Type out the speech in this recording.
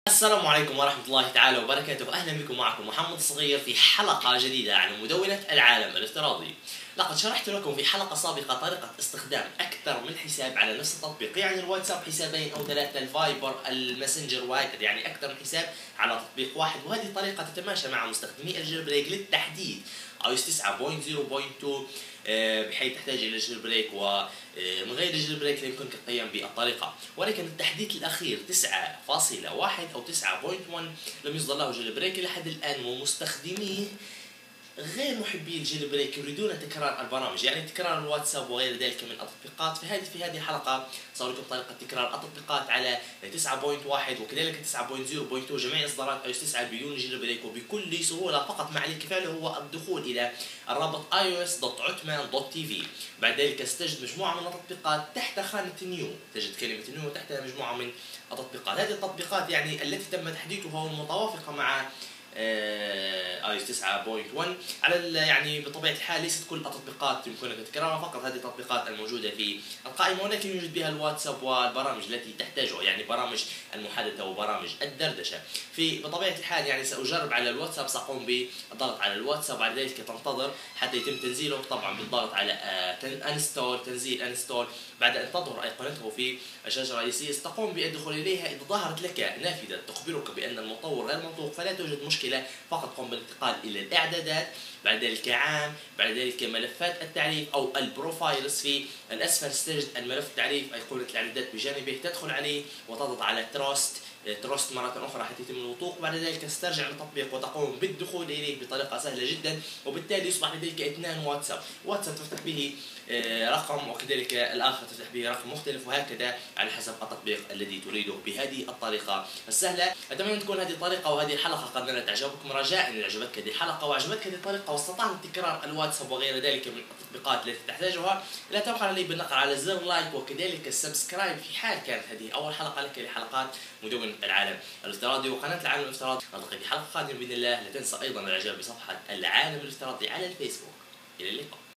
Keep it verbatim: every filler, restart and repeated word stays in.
السلام عليكم ورحمة الله تعالى وبركاته. أهلا بكم، معكم محمد الصغير في حلقة جديدة عن مدونة العالم الافتراضي. لقد شرحت لكم في حلقة سابقة طريقة استخدام أكثر من حساب على نفس التطبيق، يعني الواتساب حسابين أو ثلاثة، الفايبر، الماسنجر، وهكذا، يعني أكثر من حساب على تطبيق واحد. وهذه الطريقة تتماشى مع مستخدمي الجيل بريك للتحديد اي او اس تسعة نقطة صفر نقطة اثنين، بحيث تحتاج الى جيل بريك، ومن غير الجيل بريك لا يمكنك القيام بالطريقه. ولكن التحديث الاخير تسعة فاصلة واحد او تسعة فاصلة واحد لم يصدر له جيل بريك الى حد الان، ومستخدميه غير محبي الجيل بريك يريدون تكرار البرامج، يعني تكرار الواتساب وغير ذلك من التطبيقات. في هذه في هذه الحلقه سأريكم طريقه تكرار التطبيقات على تسعة فاصلة واحد وكذلك تسعة فاصلة صفر فاصلة اثنين، جميع اصدارات اي او اس تسعة بدون جيل بريك وبكل سهوله. فقط ما عليك فعله هو الدخول الى الرابط اي او اس دوت عثمان دوت تي في. بعد ذلك ستجد مجموعه من التطبيقات تحت خانه نيو، تجد كلمه نيو تحتها مجموعه من التطبيقات. هذه التطبيقات يعني التي تم تحديثها والمتوافقه مع اي او اس تسعة فاصلة واحد على يعني بطبيعه الحال ليست كل التطبيقات يمكنك تكرارها، فقط هذه التطبيقات الموجوده في القائمه، ولكن يوجد بها الواتساب والبرامج التي تحتاجها، يعني برامج المحادثه وبرامج الدردشه. في بطبيعه الحال يعني ساجرب على الواتساب، ساقوم بالضغط على الواتساب، بعد ذلك تنتظر حتى يتم تنزيله، طبعا بالضغط على انستول، تنزيل انستول. بعد ان تظهر ايقونته في الشاشه الرئيسيه تقوم بالدخول اليها. اذا ظهرت لك نافذه تخبرك بان المطور غير منطوق فلا توجد مشكله، فقط قم بالانتقال الى الاعدادات، بعد ذلك عام، بعد ذلك ملفات التعريف او البروفايلز. في الاسفل ستجد الملف التعريف ايقونه الاعدادات بجانبه، تدخل عليه وتضغط على تراست تراست مرة أخرى حتى يتم الوثوق. بعد ذلك تسترجع التطبيق وتقوم بالدخول إليه بطريقة سهلة جدا، وبالتالي يصبح لديك اثنان واتساب، واتساب تفتح به رقم وكذلك الآخر تفتح به رقم مختلف، وهكذا على حسب التطبيق الذي تريده بهذه الطريقة السهلة. أتمنى أن تكون هذه الطريقة وهذه الحلقة قد نالت إعجابكم. رجاء إن أعجبتك هذه الحلقة وأعجبتك هذه الطريقة واستطعت تكرار الواتساب وغير ذلك من التطبيقات التي تحتاجها، لا تبخل علي بالنقر على زر لايك وكذلك السبسكرايب في حال كانت هذه أول حلقة لك لحلقات مدونة العالم الافتراضي وقناة العالم الافتراضي. نلتقي في حلقة قادمة بإذن الله. لا تنسى أيضا الإعجاب بصفحة العالم الافتراضي على الفيسبوك. إلى اللقاء.